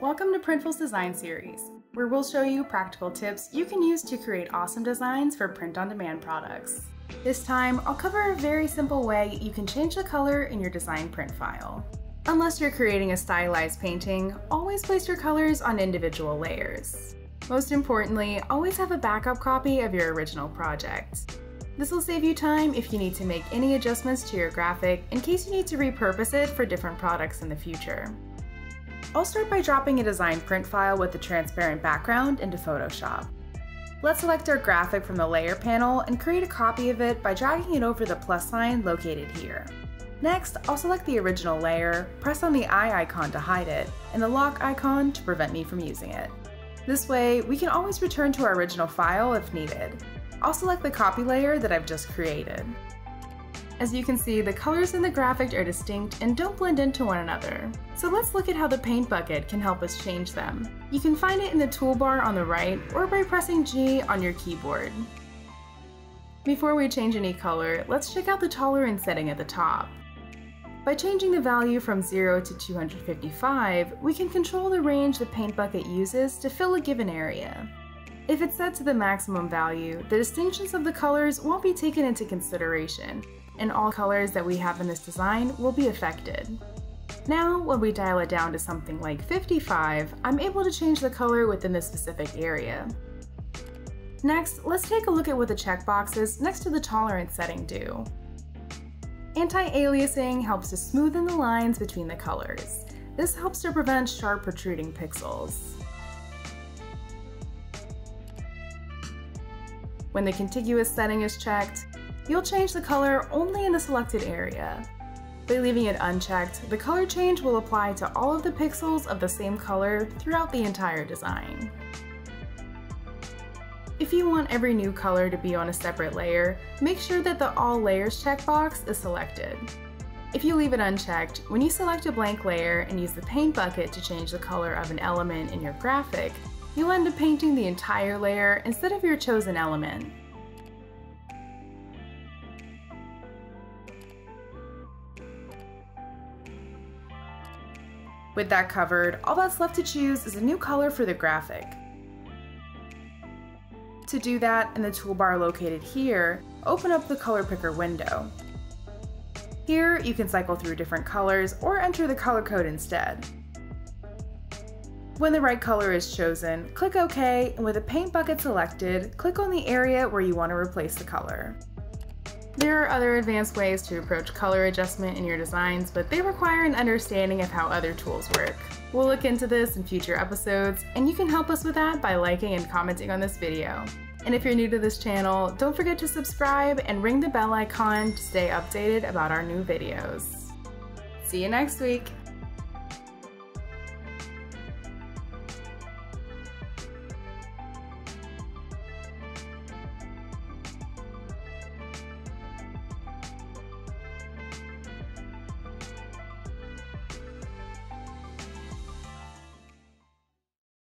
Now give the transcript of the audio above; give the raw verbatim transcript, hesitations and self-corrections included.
Welcome to Printful Design Series, where we'll show you practical tips you can use to create awesome designs for print-on-demand products. This time, I'll cover a very simple way you can change the color in your design print file. Unless you're creating a stylized painting, always place your colors on individual layers. Most importantly, always have a backup copy of your original project. This will save you time if you need to make any adjustments to your graphic in case you need to repurpose it for different products in the future. I'll start by dropping a design print file with a transparent background into Photoshop. Let's select our graphic from the layer panel and create a copy of it by dragging it over the plus sign located here. Next, I'll select the original layer, press on the eye icon to hide it, and the lock icon to prevent me from using it. This way, we can always return to our original file if needed. I'll select the copy layer that I've just created. As you can see, the colors in the graphic are distinct and don't blend into one another. So let's look at how the paint bucket can help us change them. You can find it in the toolbar on the right or by pressing G on your keyboard. Before we change any color, let's check out the tolerance setting at the top. By changing the value from zero to two hundred fifty-five, we can control the range the paint bucket uses to fill a given area. If it's set to the maximum value, the distinctions of the colors won't be taken into consideration, and all colors that we have in this design will be affected. Now, when we dial it down to something like fifty-five, I'm able to change the color within the specific area. Next, let's take a look at what the checkboxes next to the tolerance setting do. Anti-aliasing helps to smoothen the lines between the colors. This helps to prevent sharp protruding pixels. When the contiguous setting is checked, you'll change the color only in the selected area. By leaving it unchecked, the color change will apply to all of the pixels of the same color throughout the entire design. If you want every new color to be on a separate layer, make sure that the All Layers checkbox is selected. If you leave it unchecked, when you select a blank layer and use the paint bucket to change the color of an element in your graphic, you'll end up painting the entire layer instead of your chosen element. With that covered, all that's left to choose is a new color for the graphic. To do that, in the toolbar located here, open up the color picker window. Here, you can cycle through different colors or enter the color code instead. When the right color is chosen, click OK, and with the paint bucket selected, click on the area where you want to replace the color. There are other advanced ways to approach color adjustment in your designs, but they require an understanding of how other tools work. We'll look into this in future episodes, and you can help us with that by liking and commenting on this video. And if you're new to this channel, don't forget to subscribe and ring the bell icon to stay updated about our new videos. See you next week!